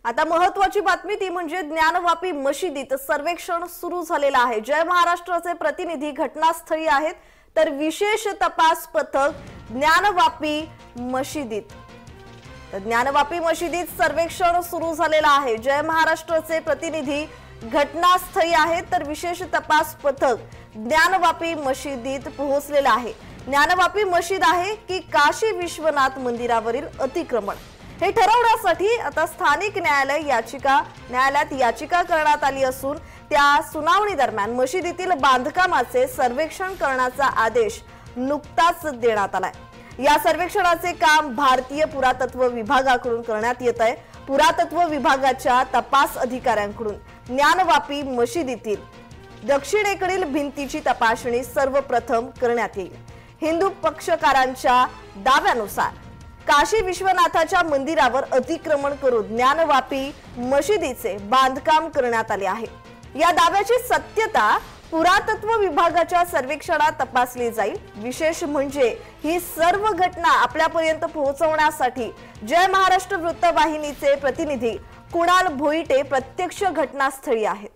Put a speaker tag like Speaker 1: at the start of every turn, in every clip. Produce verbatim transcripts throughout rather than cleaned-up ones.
Speaker 1: आता महत्त्वाची बातमी ती म्हणजे ज्ञानवापी मशिदीत सर्वेक्षण सुरू झालेलं आहे। जय महाराष्ट्राचे प्रतिनिधी घटनास्थळी आहेत, तर विशेष तपास पथक ज्ञानवापी मशिदीत तर ज्ञानवापी मशिदीत सर्वेक्षण सुरू झालेलं आहे। जय महाराष्ट्राचे प्रतिनिधी घटनास्थळी आहेत, तर विशेष तपास पथक ज्ञानवापी मशिदीत पोहोचलेलं आहे। ज्ञानवापी मशीद आहे की काशी विश्वनाथ मंदिरावरील अतिक्रमण हे ठरवण्यासाठी आता स्थानिक न्यायालय याचिका न्यायालयात याचिका करण्यात आली असून त्या सुनावणी दरम्यान मशिदीतील बांधकामाचे सर्वेक्षण करण्याचा आदेश नुकताच देण्यात आलाय। या सर्वेक्षणाचे काम भारतीय पुरातत्व विभागाकडून करण्यात येत आहे। पुरातत्व विभागाच्या तपास अधिकाऱ्यांकडून ज्ञानवापी मशिदीतील दक्षिणेकडील भिंतीची तपासणी सर्वप्रथम करण्यात येईल। हिंदू पक्षकारांच्या दाव्यानुसार काशी विश्वनाथाच्या मंदिरावर अतिक्रमण करून ज्ञानवापी मशिदीचे बांधकाम करण्यात आले आहे। या दाव्याची सत्यता पुरातत्व विभागाच्या सर्वेक्षणात तपासली जाईल। विशेष म्हणजे ही सर्व घटना आपल्यापर्यंत पोहोचवण्यासाठी जय महाराष्ट्र वृत्तवाहिनीचे प्रतिनिधी कुणाल भोईटे प्रत्यक्ष घटनास्थळी आहेत।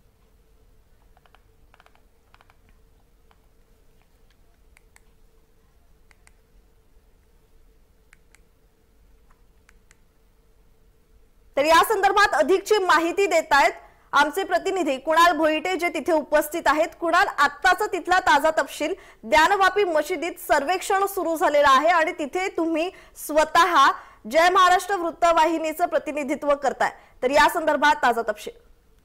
Speaker 1: तर या संदर्भात अधिकची माहिती देत आहेत आमचे प्रतिनिधी कुणाल भोईटे जे तिथे उपस्थित आहेत। कुणाल, आत्ताचा तिथला ताजा तपशील, ज्ञानवापी मशिदीत सर्वेक्षण सुरू झालेलं आहे आणि तिथे तुम्ही स्वतः जय महाराष्ट्र वृत्तवाहिनीचं प्रतिनिधित्व करताय, तर या संदर्भात ताजा तपशील।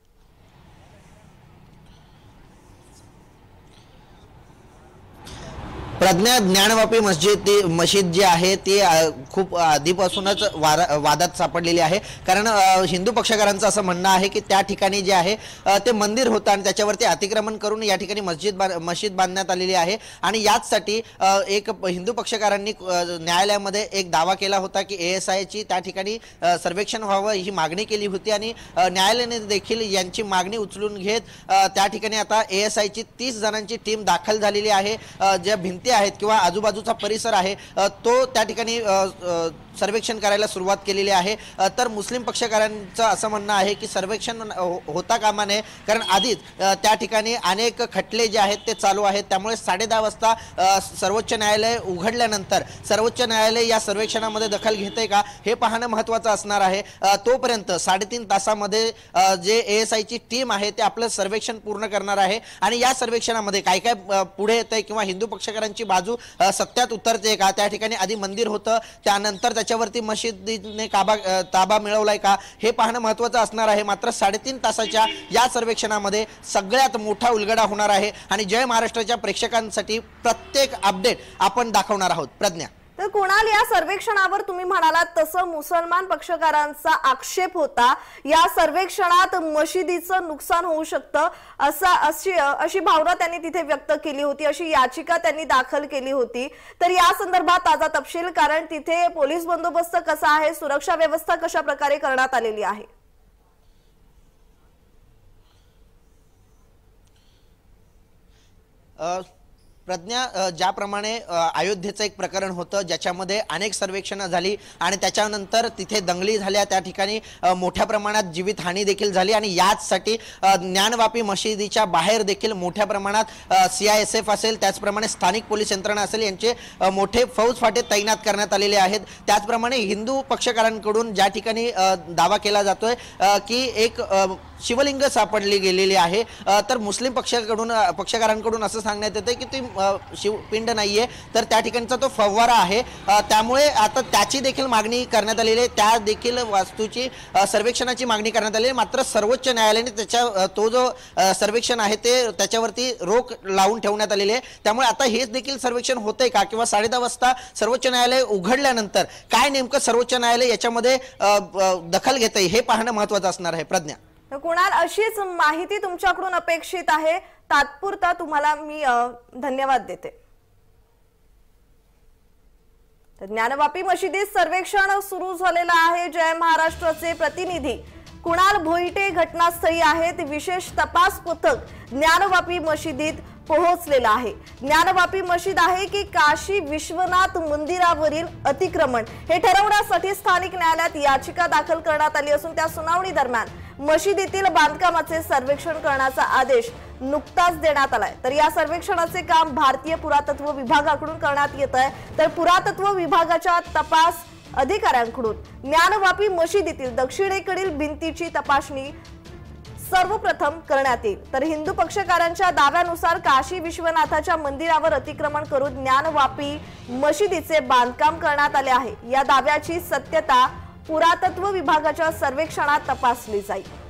Speaker 2: प्रज्ञा, ज्ञानवापी मस्जिद मशीद जी आहे ती खूप आधीपासूनच वादात सापडलेली आहे। कारण हिंदू पक्षकारांचं असं म्हणणं आहे की त्या ठिकाणी जे आहे ते मंदिर होतं आणि त्याच्यावरती अतिक्रमण करून या ठिकाणी मस्जिद मशीद बांधण्यात आलेली आहे। आणि याचसाठी एक हिंदू पक्षकारांनी न्यायालयामध्ये एक दावा केला होता की ए एस आयची त्या ठिकाणी सर्वेक्षण व्हावं ही मागणी केली होती आणि न्यायालयाने देखील यांची मागणी उचलून घेत त्या ठिकाणी आता ए एस आयची तीस जणांची टीम दाखल झालेली आहे। ज्या भिंती आहेत किंवा आजूबाजूचा परिसर आहे तो त्या ठिकाणी सर्वेक्षण करायला सुरुवात केलेली आहे। तर मुस्लिम पक्षकारांचं असं म्हणणं आहे की सर्वेक्षण होता कामा नये, कारण आधीच त्या ठिकाणी अनेक खटले जे आहेत ते चालू आहेत। त्यामुळे साडे दहा वाजता सर्वोच्च न्यायालय उघडल्यानंतर सर्वोच्च न्यायालय या सर्वेक्षणामध्ये दखल घेते का हे पाहणं महत्त्वाचं असणार आहे। तोपर्यंत साडेतीन तासामध्ये जे ए एस आयची टीम आहे ते आपलं सर्वेक्षण पूर्ण करणार आहे आणि या सर्वेक्षणामध्ये काय काय पुढे येतंय किंवा हिंदू पक्षकारांची बाजू सत्यात उतरते का, त्या ठिकाणी आधी मंदिर होतं त्यानंतर त्याच्यावरती मशिदीने काबा ताबा मिळवलाय का हे पाहणं महत्त्वाचं असणार आहे। मात्र साडेतीन तासाच्या या सर्वेक्षणामध्ये सगळ्यात मोठा उलगडा होणार आहे आणि जय महाराष्ट्राच्या प्रेक्षकांसाठी प्रत्येक अपडेट आपण दाखवणार आहोत। प्रज्ञा,
Speaker 1: तर कुणाल, या सर्वेक्षणावर तुम्ही म्हणालात तसं मुसलमान पक्षकारांचा आक्षेप होता या सर्वेक्षणात मशिदीचं नुकसान होऊ शकतं असा अशी अशी भावना त्यांनी तिथे व्यक्त केली होती, अशी याचिका त्यांनी दाखल केली होती। तर या संदर्भात ताजा तपशील, कारण तिथे पोलीस बंदोबस्त कसा आहे, सुरक्षा व्यवस्था कशा प्रकारे करण्यात आलेली आहे?
Speaker 2: प्रज्ञा, ज्याप्रमाणे अयोध्येचं एक प्रकरण होतं ज्याच्यामध्ये अनेक सर्वेक्षणं झाली आणि त्याच्यानंतर तिथे दंगली झाल्या, त्या ठिकाणी मोठ्या प्रमाणात जीवितहानी देखील झाली आणि याचसाठी ज्ञानवापी मशिदीच्या बाहेर देखील मोठ्या प्रमाणात सी आय एस एफ असेल त्याचप्रमाणे स्थानिक पोलीस यंत्रणा असेल यांचे मोठे फौज फाटे तैनात करण्यात आलेले आहेत। त्याचप्रमाणे हिंदू पक्षकारांकडून ज्या ठिकाणी दावा केला जातोय की एक शिवलिंग सापडली गेलेली आहे, तर मुस्लिम पक्षाकडून पक्षकारांकडून असं सांगण्यात येते की ती शिवपिंड नाहीये तर त्या ठिकाणचा तो फव्वारा आहे। त्यामुळे आता त्याची देखील मागणी करण्यात आलेली आहे, त्या देखील वास्तूची सर्वेक्षणाची मागणी करण्यात आली आहे। मात्र सर्वोच्च न्यायालयाने त्याच्या तो जो सर्वेक्षण आहे ते त्याच्यावरती रोख लावून ठेवण्यात आलेली आहे। त्यामुळे आता हेच देखील सर्वेक्षण होतंय का किंवा साडे दहा वाजता सर्वोच्च न्यायालय उघडल्यानंतर काय नेमकं सर्वोच्च न्यायालय याच्यामध्ये दखल घेतंय हे पाहणं महत्त्वाचं असणार आहे। प्रज्ञा,
Speaker 1: कुणाल, अशीच माहिती तुमच्याकडून अपेक्षित आहे। तात्पुरता तुम्हाला मी धन्यवाद देते। ज्ञानवापी मशिदीत सर्वेक्षण सुरू झालेलं आहे। जय महाराष्ट्राचे प्रतिनिधी कुणाल भोईटे घटनास्थळी आहेत। विशेष तपास पथक ज्ञानवापी मशिदीत पोहोचलेला आहे। ज्ञानवापी मशीद आहे की काशी विश्वनाथ मंदिरावरील अतिक्रमण हे ठरवण्यासाठी स्थानिक न्यायालयात याचिका दाखल करण्यात आली असून त्या सुनावणी दरम्यान मशिदीतील बांधकामाचे सर्वेक्षण करण्याचा आदेश नुकताच देण्यात आलाय। तर या सर्वेक्षणाचे काम भारतीय पुरातत्व विभागाकडून करण्यात येत आहे। तर पुरातत्व विभागाच्या तपास अधिकाऱ्यांकडून ज्ञानवापी मशिदीतील दक्षिणेकडील भिंतीची तपासणी सर्वप्रथम करण्यात येईल। तर हिंदू पक्षकारांच्या दाव्यानुसार काशी विश्वनाथाच्या मंदिरावर अतिक्रमण करून ज्ञानवापी मशिदीचे बांधकाम करण्यात आले आहे। या दाव्याची सत्यता पुरातत्व विभागाच्या सर्वेक्षणात तपासली जाईल।